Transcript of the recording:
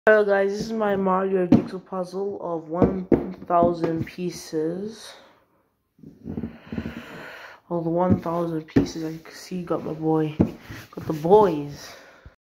Hello guys, this is my Mario jigsaw puzzle of 1,000 pieces. All the 1,000 pieces, I can see got the boys.